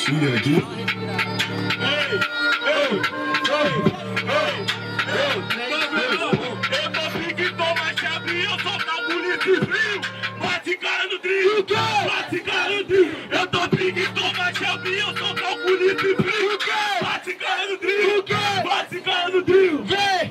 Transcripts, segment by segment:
Chega aqui. Eu tô pique, toma chave, eu sou calculista frio. Bate cara no trio, bate cara no trio. Eu tô pique, toma chave, eu sou calculista frio. Bate cara no trio, bate cara no trio. Vem!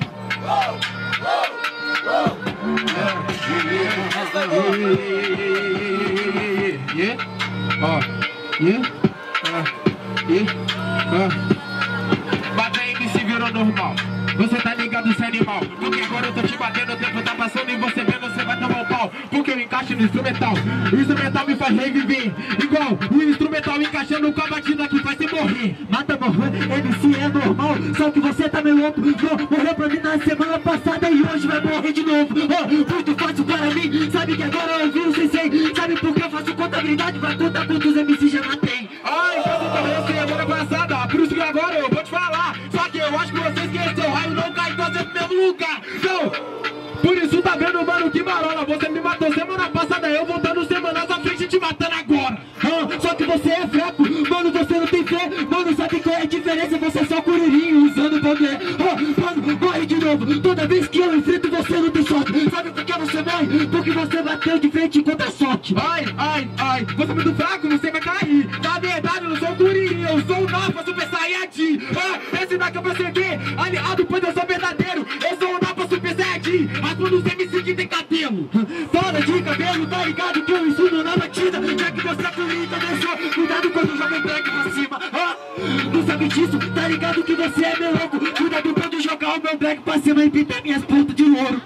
Bate aí que se virou normal. Você tá ligado, cê é animal. Porque agora eu tô te batendo, o tempo tá passando e você vendo, você vai tomar um pau. Porque eu encaixo no instrumental. O instrumental me faz reviver. Igual o instrumental encaixando com a batida que faz você morrer. Mata morrer, MC é normal. Só que você tá meio louco. Morreu pra mim na semana passada e hoje vai morrer de novo. Muito fácil para mim. Sabe que agora eu vi o sensei. Sabe por que eu faço contabilidade? Vai contar quantos MC já matei. Ai, mas eu também semana passada. Por isso que agora eu vou te falar. Só que eu acho que você esqueceu. Raio não cai em você no mesmo lugar. Então, por isso tá vendo, mano, que marola. Você me matou semana passada, eu voltando semanas à frente te matando agora. Só que você é fraco, mano, você não tem fé. Mano, sabe qual é a diferença? Você é só curirinho usando poder. Mano, morre de novo. Toda vez que eu enfrento você não tem sorte. Sabe por que você morre? Porque você bateu de frente contra a sorte. Ai, você é muito fraco, você vai cair. Na verdade, eu não sou o curirinho, eu sou o Napa Super Saiyajin. Esse daqui é pra seguir, aliado, pois eu sou verdadeiro. Eu sou o Napa Super Saiyajin. Mas quando você me seguir tem cabelo. Fora de cabelo, tá ligado que eu ensino na batida. Já que você é polícia, deixou. Cuidado quando joga o black pra cima. Não sabe disso, tá ligado que você é meu louco. Cuidado quando jogar o meu black pra cima e pintar minhas pontas de ouro.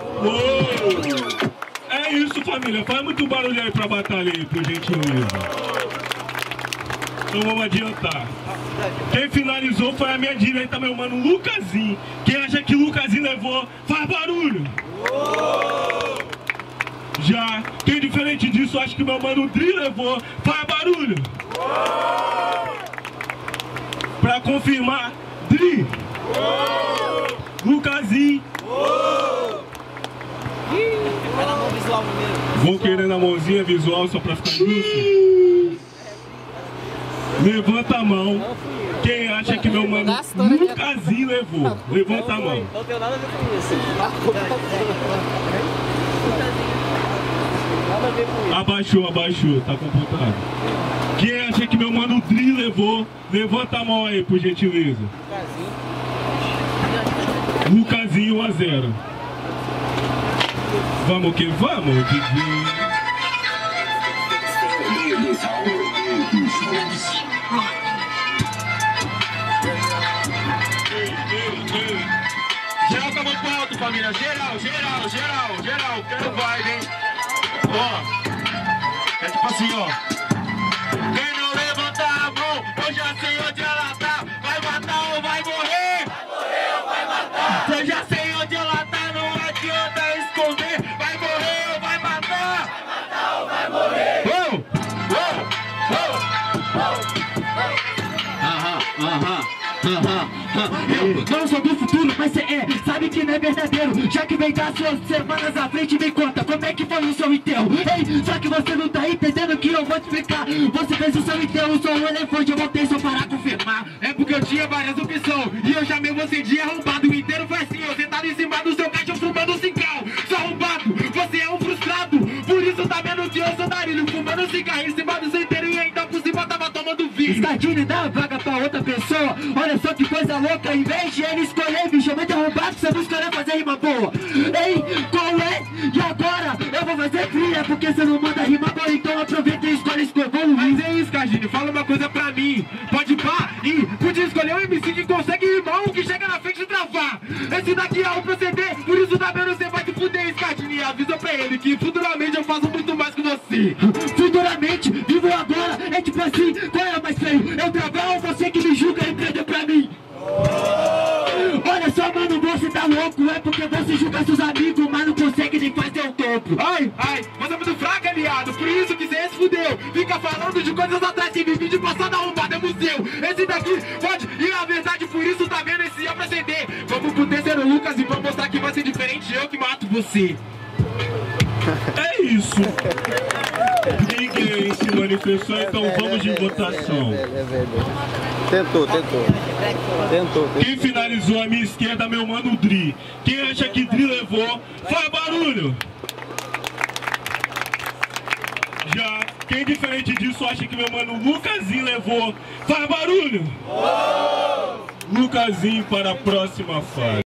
É isso, família. Faz muito barulho aí pra batalha aí, por gentileza. Então vamos adiantar. Quem finalizou foi a minha direita, meu mano, Lucasinho. Quem acha que Lucasinho levou, faz barulho. Já quem diferente disso acha que meu mano Dri levou, faz barulho. Pra confirmar, Dri, Lucasinho. Vai na mão visual primeiro. Vou querer na mãozinha visual só pra ficar justo. Levanta a mão. Quem acha que meu mano Lucasinho levou? Levanta a mão. Não tem nada a ver com isso. Nada a ver com isso. Abaixou, tá computado. Quem acha que meu mano Dri levou? Levanta a mão aí, por gentileza. Lucasinho 1-0. Vamos que vamos, Didi. Geral com a mão pro alto, família. Geral. Quero vibe, hein? Ó. É tipo assim, ó. Quem não levantar a mão, eu já sei onde ela tá. Vai matar ou vai morrer? Vai morrer ou vai matar? Eu já sei onde ela tá, não adianta esconder. Vai morrer ou vai matar? Vai matar ou vai morrer? Eu não sou do futuro, mas cê sabe que não é verdadeiro. Já que vem das suas semanas à frente, me conta como é que foi o seu enterro. Ei, só que você não tá entendendo que eu vou te explicar. Você fez o seu enterro, eu sou um elefante, eu voltei só para confirmar. É porque eu tinha várias opções e eu chamei você de arrombado. O inteiro foi assim, eu sentado em cima do seu caixão fumando cigarro. Sou arrombado, você é um frustrado. Por isso tá vendo que eu sou darilho, fumando cigarro em cima do seu inteiro e ainda por cima tava tomando vinho. Escardine dá a vaga pra outra pessoa. Olha só que coisa louca, em vez de ele escolher me chamar de arrombado, você não escolheu fazer rima boa. Ei, qual é? E agora eu vou fazer fria, porque você não manda rima boa, então aproveita e escolhe escorrer. Mas é isso, Cardine, fala uma coisa pra mim. Pode pá e podia escolher um MC que consegue rimar ou que chega na frente e travar. Esse daqui é o proceder, por isso tá vendo, você vai te fuder, Cardine. Avisa pra ele que futuramente eu faço muito mais que você. Futuramente, vivo agora, é tipo assim, qual é mais feio? Eu travar ou você que me julga e prende pra mim? Olha só, mano, você tá louco. É porque você julga seus amigos, mas não consegue nem fazer o dobro. Ai, você é muito fraco, aliado. Por isso que cê se fudeu. Fica falando de coisas atrás que vive de passado arrombado é museu. Esse daqui pode, e na verdade por isso tá vendo esse é pra ceder. Vamos pro terceiro Lucas e vamos mostrar que vai ser diferente. Eu que mato você. É isso. Ninguém se manifestou, então vamos de votação. Tentou. Quem finalizou à minha esquerda, meu mano Dri. Quem acha que Dri levou, faz barulho! Já quem diferente disso acha que meu mano Lucasinho levou, faz barulho! Lucasinho para a próxima fase.